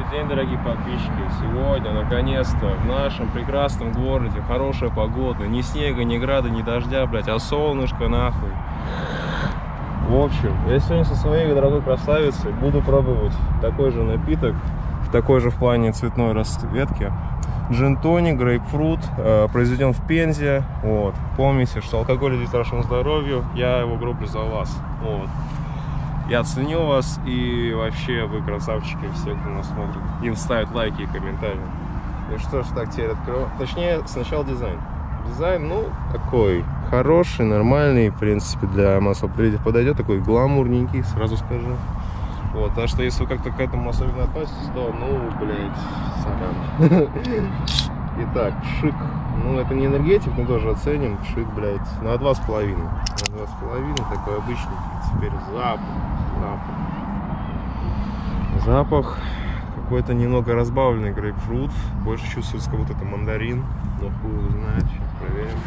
Добрый день, дорогие подписчики. Сегодня, наконец-то, в нашем прекрасном городе хорошая погода. Ни снега, ни града, ни дождя, блядь, а солнышко нахуй. В общем, я сегодня со своей дорогой красавицей буду пробовать такой же напиток, в такой же в плане цветной расцветки. Джин-тоник, грейпфрут, произведен в Пензе. Вот. Помните, что алкоголь вредит вашему здоровью. Я его гроблю за вас. Вот. Я ценю вас, и вообще вы красавчики, все, кто нас смотрит. И ставят лайки и комментарии. И что ж, так теперь открою. Точнее, сначала дизайн. Дизайн, ну, такой хороший, нормальный, в принципе, для массового предприятия подойдет. Такой гламурненький, сразу скажу. Вот, так что если вы как-то к этому особенно относитесь, то, ну, блядь, сорян. Итак, шик. Ну, это не энергетик, мы тоже оценим. Шик, блядь, на 2,5. На 2,5, такой обычный. Теперь запах. Запах какой-то немного разбавленный грейпфрут. Больше чувствуется, как будто это мандарин. Но хуй его знает, сейчас проверим.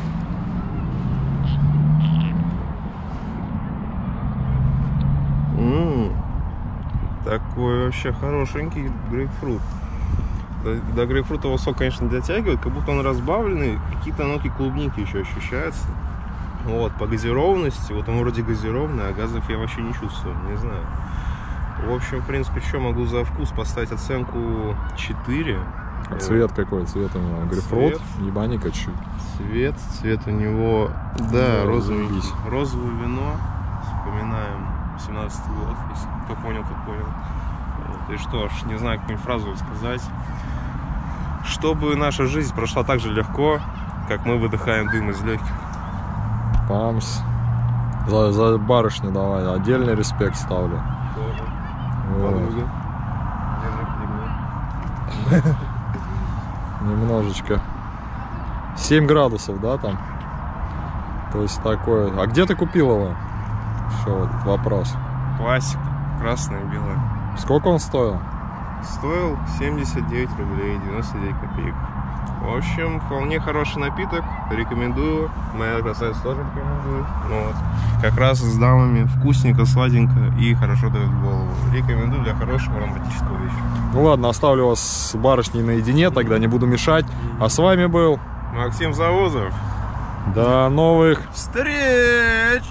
Такой вообще хорошенький грейпфрут. До грейпфрутового сока, конечно, дотягивает, как будто он разбавленный. Какие-то нотки клубники еще ощущаются. Вот, по газированности, вот он вроде газированный, а газов я вообще не чувствую, не знаю. В общем, в принципе, что могу за вкус поставить оценку 4. А цвет какой? Цвет у него грейпфрут, ебаника чуть. Цвет у него, да, розовое вино. Вспоминаем 17-й год, если кто понял, тот понял. Вот. И что ж, не знаю, какую-нибудь фразу сказать. Чтобы наша жизнь прошла так же легко, как мы выдыхаем дым из легких. Памс. За барышню давай, отдельный респект ставлю. Вот. Немножечко. 7 градусов, да, там? То есть такое. А где ты купил его? Еще вот вопрос. Классика. Красное и белое. Сколько он стоил? Стоил 79 рублей 99 копеек. В общем, вполне хороший напиток. Рекомендую. Моя красавица тоже рекомендует. Вот. Как раз с дамами вкусненько, сладенько и хорошо дает голову. Рекомендую для хорошего романтического вечера. Ну ладно, оставлю вас с барышней наедине, тогда не буду мешать. А с вами был Максим Завозов. До новых встреч!